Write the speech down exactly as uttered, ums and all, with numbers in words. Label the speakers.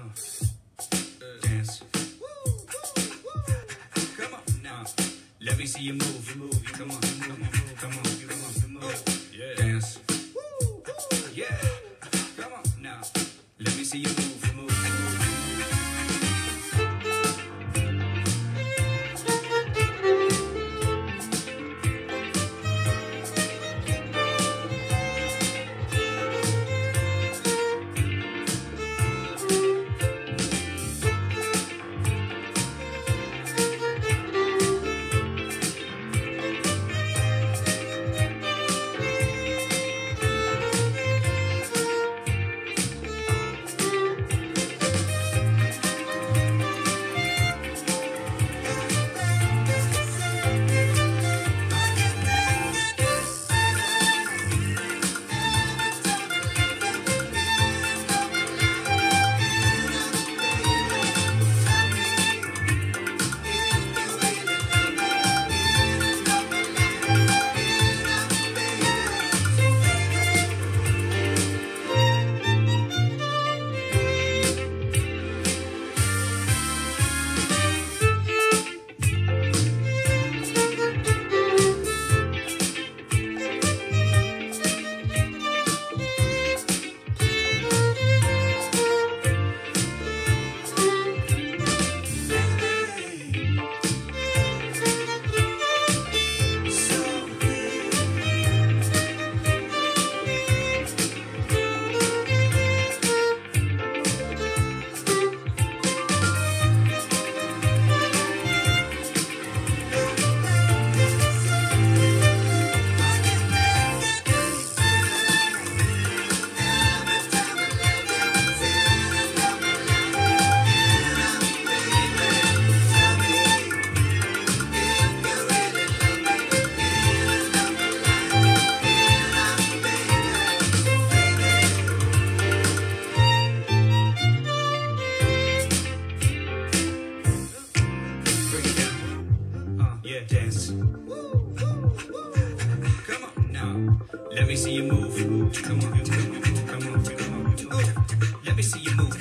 Speaker 1: Dance. Come on now. Let me see you move. Move. Come on. Come on. Come on. Come on. Come on. Yeah. Dance. Yeah. Come on now. Let me see you move. Move. Dance. Come on now. Let me see you move. Come on, come on, come on, come on. Let me see you move.